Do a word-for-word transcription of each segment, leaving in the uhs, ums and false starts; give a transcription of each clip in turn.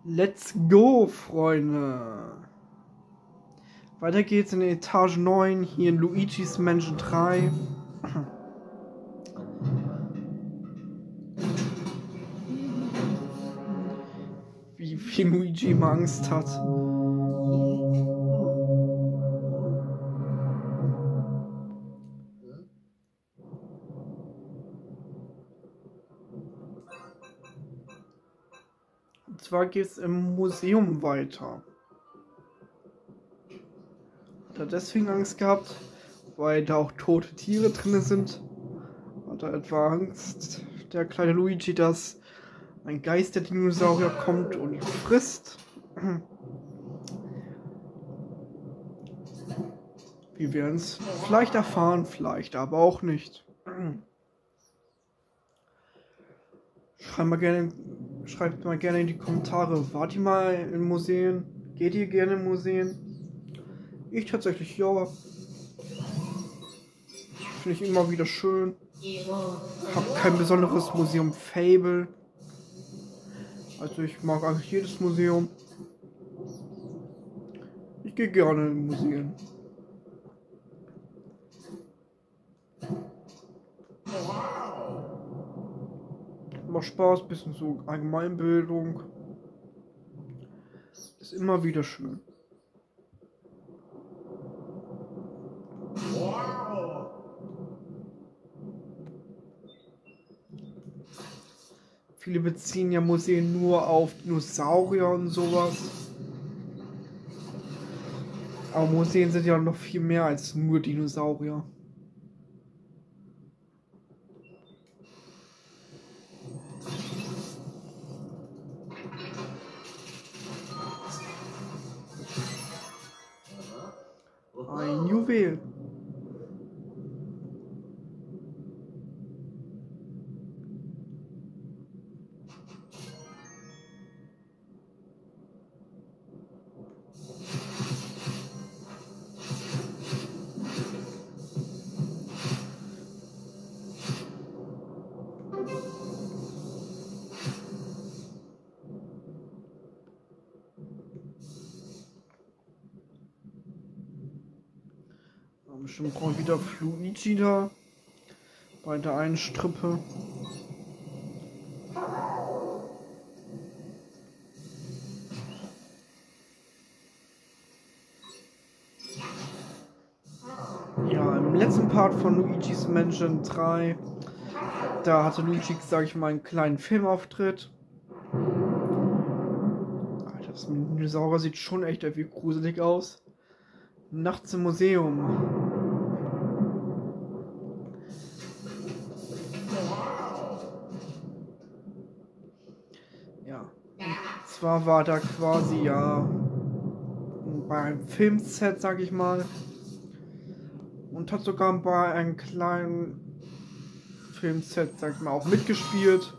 Let's go, Freunde! Weiter geht's in Etage neun, hier in Luigi's Mansion drei. Wie viel Luigi immer Angst hat. Und zwar geht's im Museum weiter. Hat er deswegen Angst gehabt, weil da auch tote Tiere drin sind? Hat er etwa Angst, der kleine Luigi, dass ein Geist der Dinosaurier kommt und ihn frisst? Wir werden es vielleicht erfahren, vielleicht aber auch nicht. Schreibt mal gerne, schreibt mal gerne in die Kommentare, wart ihr mal in Museen? Geht ihr gerne in Museen? Ich tatsächlich ja. Finde ich immer wieder schön. Hab kein besonderes Museum-Fable. Also ich mag eigentlich jedes Museum. Ich gehe gerne in Museen. Macht Spaß, bisschen so Allgemeinbildung. Ist immer wieder schön. Viele beziehen ja Museen nur auf Dinosaurier und sowas. Aber Museen sind ja noch viel mehr als nur Dinosaurier. Ein Juwel. Bestimmt brauche ich wieder Luigi da bei der einen Strippe. Ja, im letzten Part von Luigi's Mansion drei, da hatte Luigi, sage ich mal, einen kleinen Filmauftritt. Alter, das Dinosaurier sieht schon echt irgendwie gruselig aus. Nachts im Museum. Ja. Und zwar war da quasi ja bei einem Filmset, sag ich mal. Und hat sogar bei einem kleinen Filmset, sag ich mal, auch mitgespielt.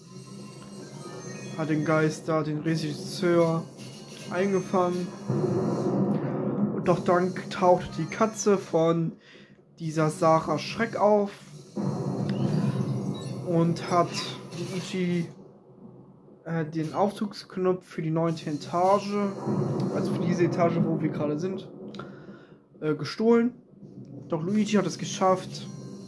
Hat den Geist da, den Regisseur, eingefangen. Und doch dann taucht die Katze von dieser Sarah Schreck auf und hat Luigi äh, den Aufzugsknopf für die neunte Etage, also für diese Etage, wo wir gerade sind, äh, gestohlen. Doch Luigi hat es geschafft,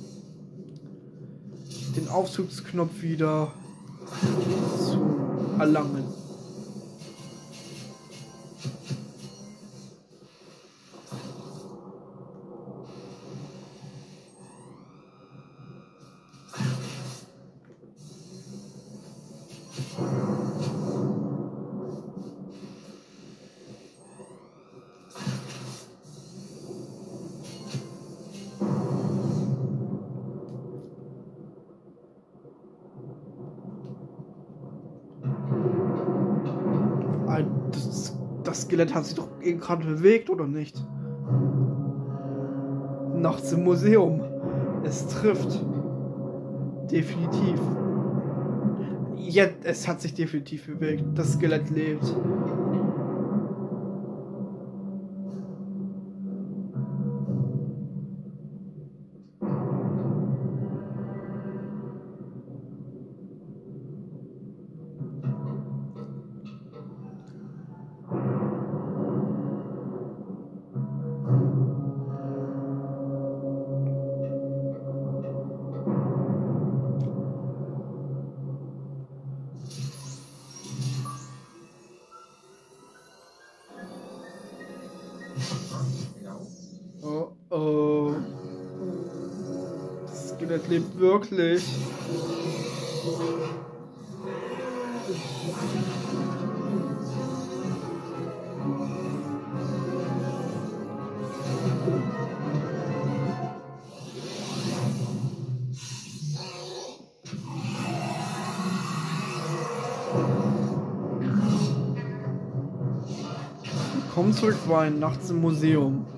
den Aufzugsknopf wieder zu erlangen. Das, das Skelett hat sich doch eben gerade bewegt, oder nicht? Nachts im Museum. Es trifft. Definitiv. Ja, es hat sich definitiv bewegt. Das Skelett lebt. Skelett lebt wirklich. Komm zurück, Wein, nachts im Museum.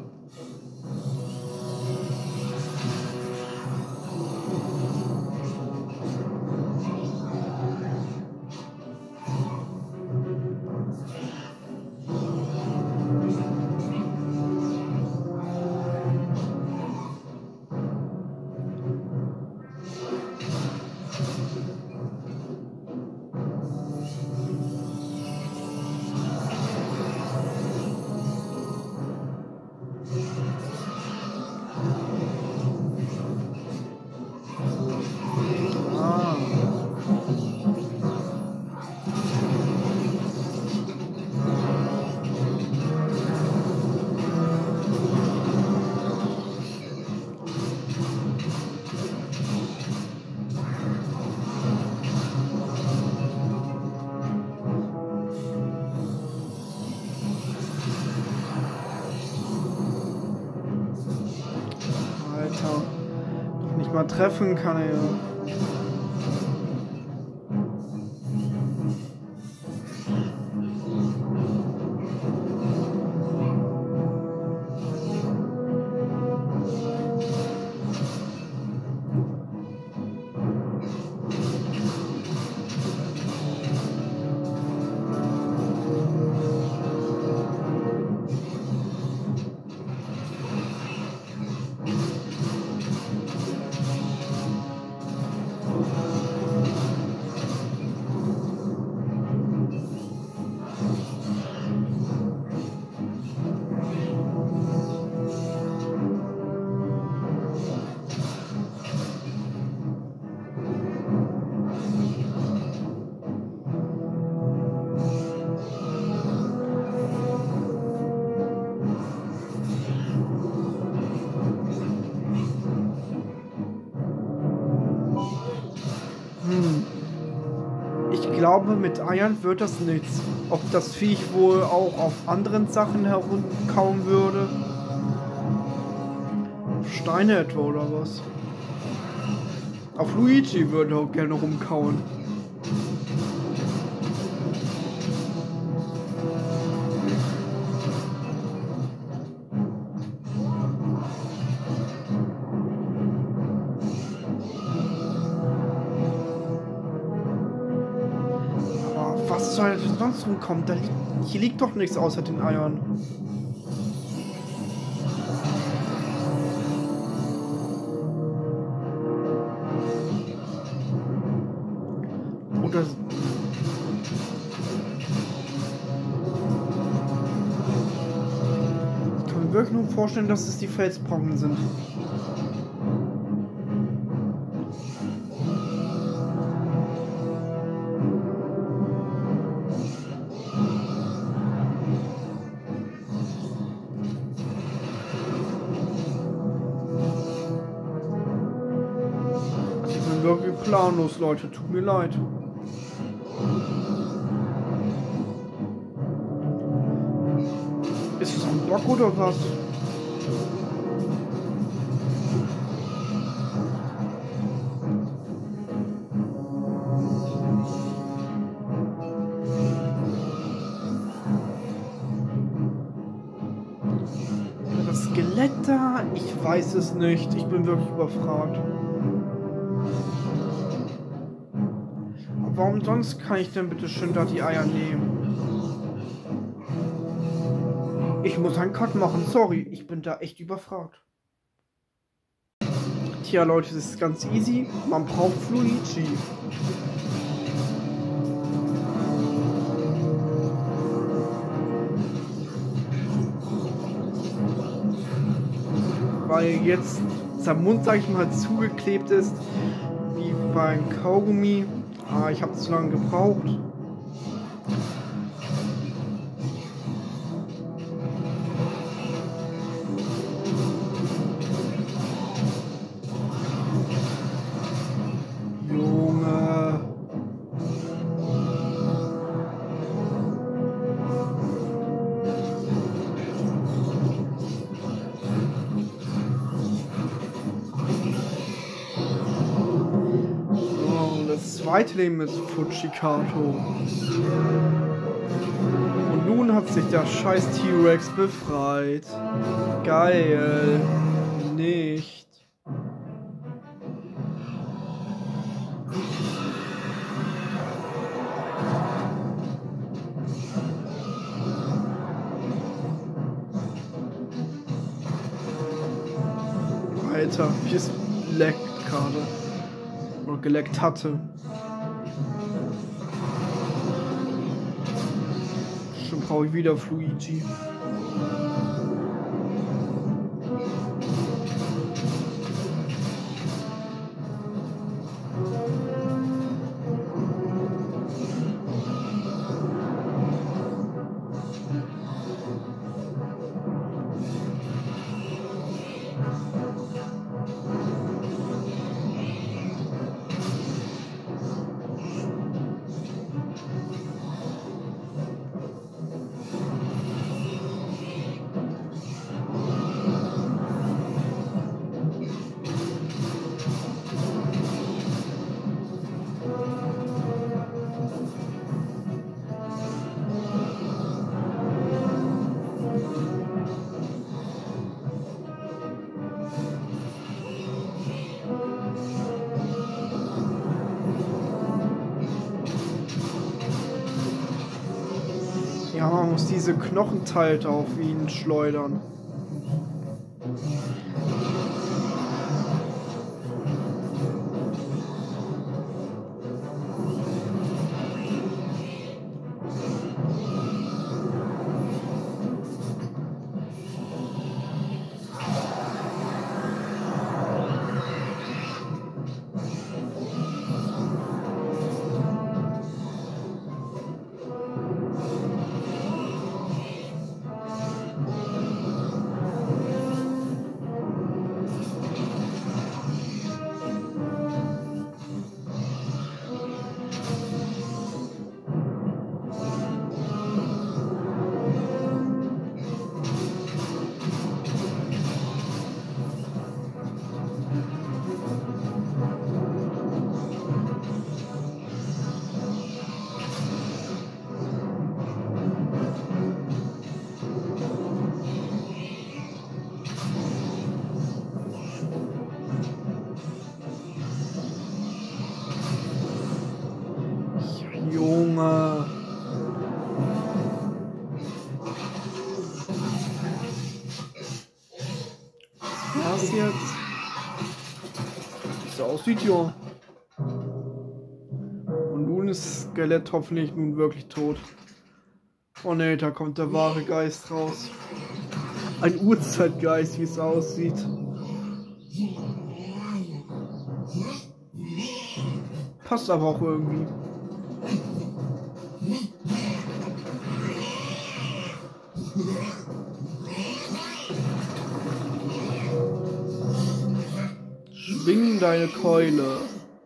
Doch nicht mal treffen kann er ja. Ich glaube, mit Eiern wird das nichts. Ob das Viech wohl auch auf anderen Sachen herumkauen würde? Auf Steine etwa oder was? Auf Luigi würde er auch gerne rumkauen. Was soll denn sonst rumkommen? Da liegt, hier liegt doch nichts außer den Eiern. Oder... Ich kann mir wirklich nur vorstellen, dass es die Felsbrocken sind. Wirklich planlos, Leute, tut mir leid. Ist es ein Bock oder was? Das Skelett da? Ich weiß es nicht. Ich bin wirklich überfragt. Warum sonst kann ich denn bitte schön da die Eier nehmen? Ich muss einen Cut machen, sorry, ich bin da echt überfragt. Tja Leute, das ist ganz easy, man braucht Luigi. Weil jetzt sein Mund, sag ich mal, zugeklebt ist, wie beim Kaugummi. Ah, ich habe zu lange gebraucht. zweite Leben ist Fujikato. Und nun hat sich der scheiß T-Rex befreit. Geil. Nicht. Alter, wie es leckt gerade. Oder geleckt hatte. Schon brauche ich wieder Fluigi. Ja, man muss diese Knochenteile auf ihn schleudern. Junge. Was jetzt? Wie es aussieht, ja. Und nun ist Skelett hoffentlich nun wirklich tot. Oh ne, da kommt der wahre Geist raus. Ein Urzeitgeist, wie es aussieht. Passt aber auch irgendwie. Schwing deine Keule.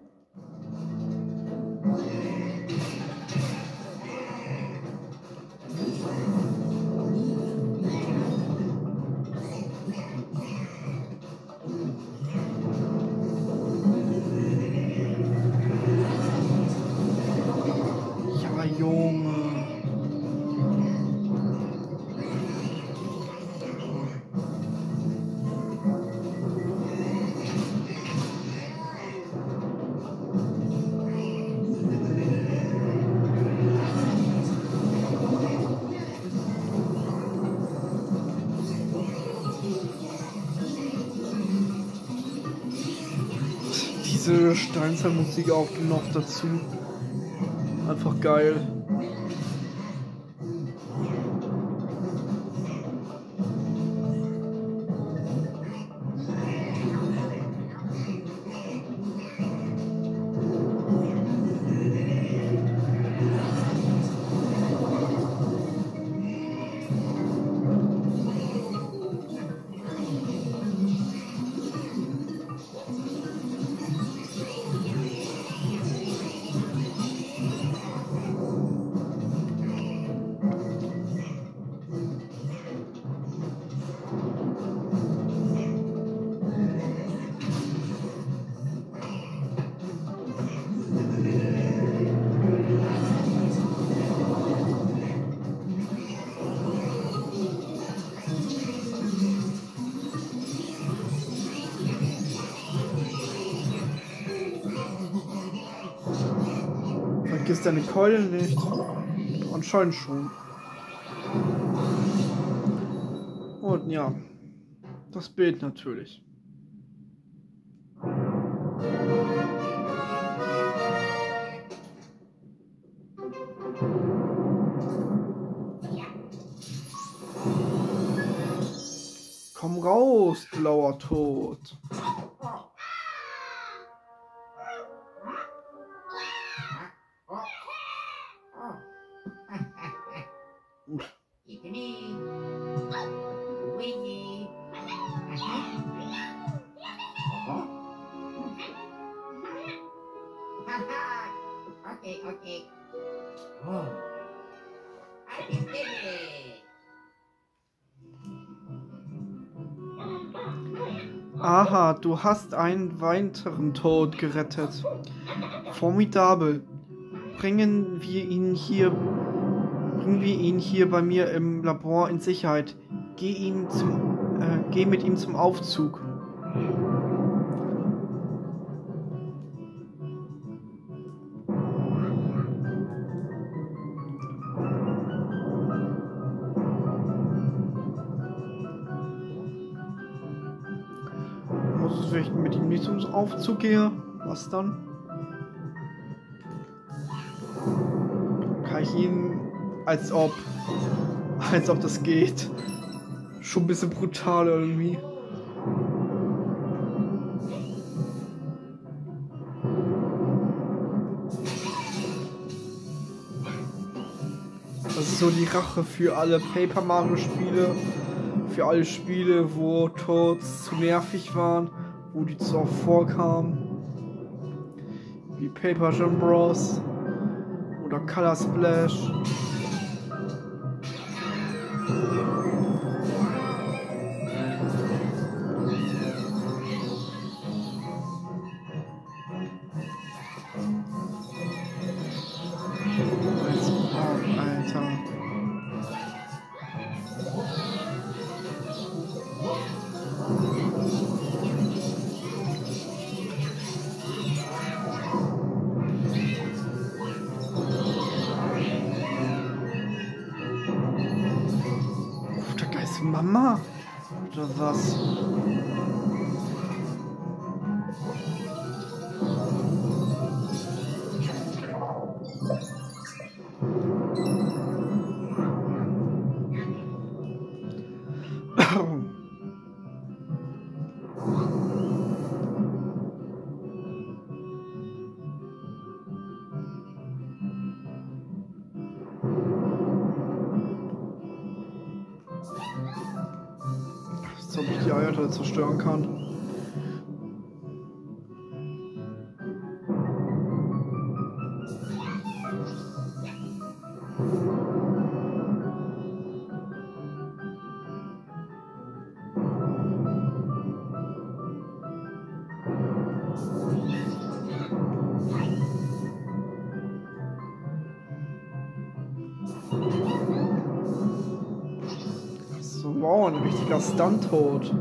Ja, Junge. Diese Steinzeitmusik auch noch dazu. Einfach geil. ist deine Keule nicht. Anscheinend schon. Und ja, das Bild natürlich. Komm raus, blauer Tod. Okay, okay. Oh. I can take it. Aha, du hast einen weiteren Tod gerettet. Formidabel. Bringen wir ihn hier, bringen wir ihn hier bei mir im Labor in Sicherheit. Geh ihn zum, äh, geh mit ihm zum Aufzug. Muss es vielleicht mit ihm nicht zum Aufzug gehen? Was dann? Kann ich ihn, als ob, als ob das geht. Schon ein bisschen brutal irgendwie. Das ist so die Rache für alle Paper Mario Spiele. Für alle Spiele, wo Toads zu nervig waren, wo die zu oft vorkamen. Wie Paper Jam Bros. Oder Color Splash. Alter. Mama? Oder was? Als ob ich die Eier zerstören kann. So, wow, ein richtiger Stunt-Tod.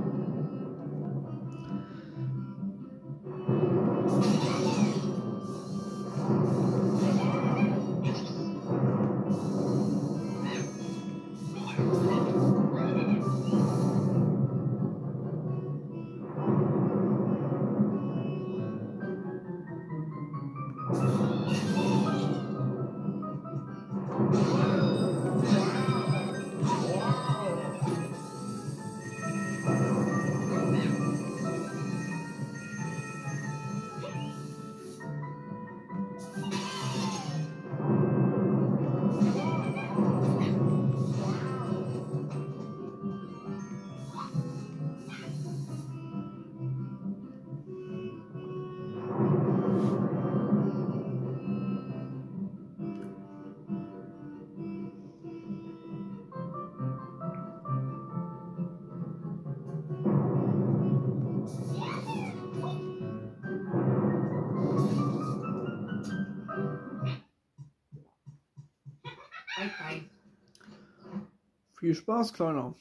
Viel Spaß, Kleiner.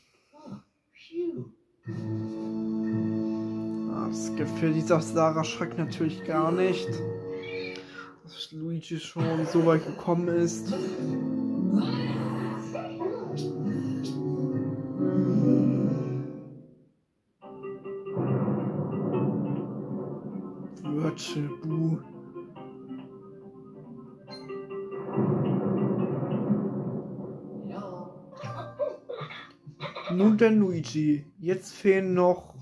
Das Gefühl dieser Sarah schreckt natürlich gar nicht. dass Luigi schon so weit gekommen ist. Wörtchebu. Nun denn Luigi, jetzt fehlen noch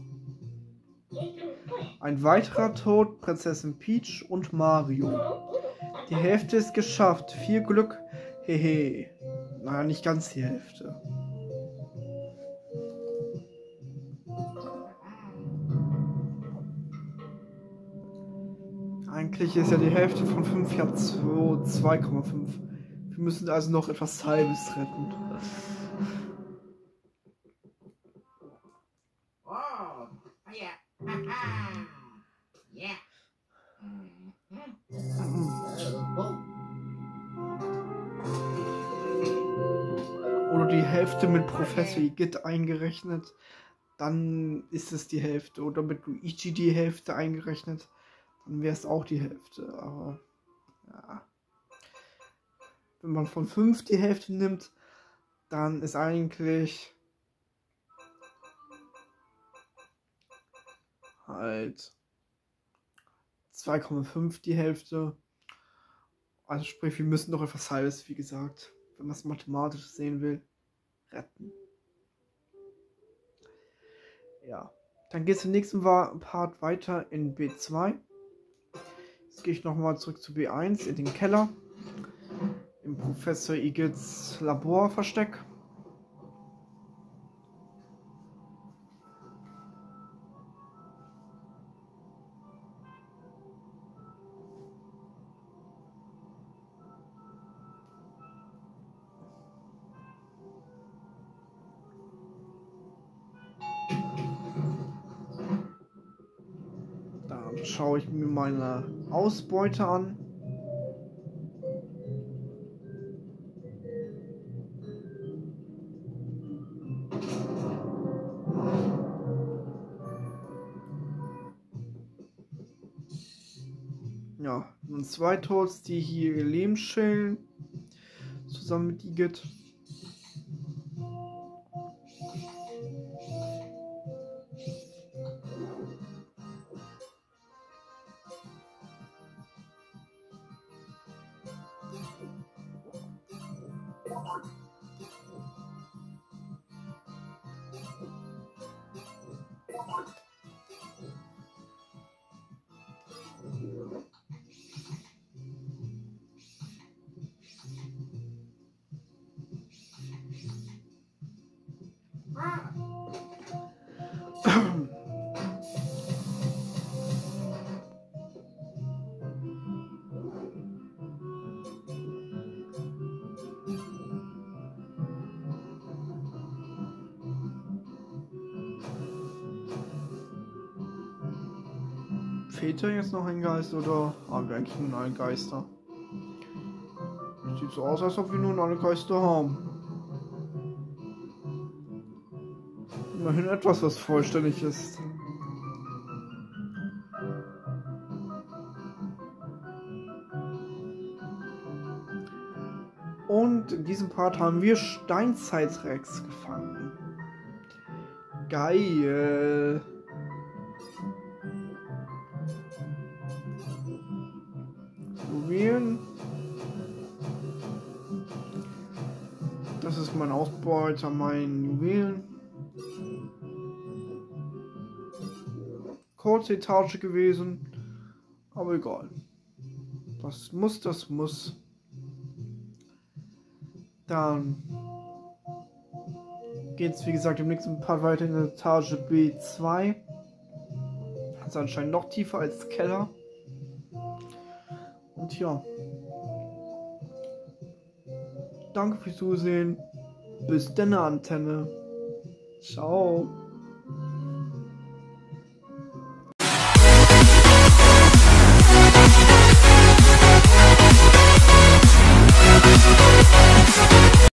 ein weiterer Tod, Prinzessin Peach und Mario. Die Hälfte ist geschafft, viel Glück, hehe. Naja, nicht ganz die Hälfte. Eigentlich ist ja die Hälfte von fünf ja zwei Komma fünf. Wir müssen also noch etwas Halbes retten. Oder die Hälfte mit Professor Igitt eingerechnet, dann ist es die Hälfte. Oder mit Luigi die Hälfte eingerechnet, dann wäre es auch die Hälfte. Aber ja. Wenn man von fünf die Hälfte nimmt, dann ist eigentlich halt zwei Komma fünf die Hälfte. Also sprich, wir müssen noch etwas Halbes, wie gesagt, wenn man es mathematisch sehen will, retten. Ja, dann geht es im nächsten Part weiter in B zwei. Jetzt gehe ich nochmal zurück zu B eins in den Keller. Im Professor Igitts Laborversteck. Dann schaue ich mir meine Ausbeute an. Ja, nun zwei Toads, die hier ihr Leben schälen, zusammen mit Igitt. Fehlt da jetzt noch ein Geist oder haben wir eigentlich nun alle Geister? Sieht so aus, als ob wir nun alle Geister haben. Immerhin etwas, was vollständig ist. Und in diesem Part haben wir Steinzeitrex gefangen. Geil. Juwelen. Das ist mein Ausbeuter, mein Juwelen. Kurze Etage gewesen, aber egal. Das muss, das muss. Dann geht es wie gesagt im nächsten Part weiter in der Etage B zwei. Das ist anscheinend noch tiefer als Keller. Und ja. Danke fürs Zusehen. Bis dann, Antenne. Ciao.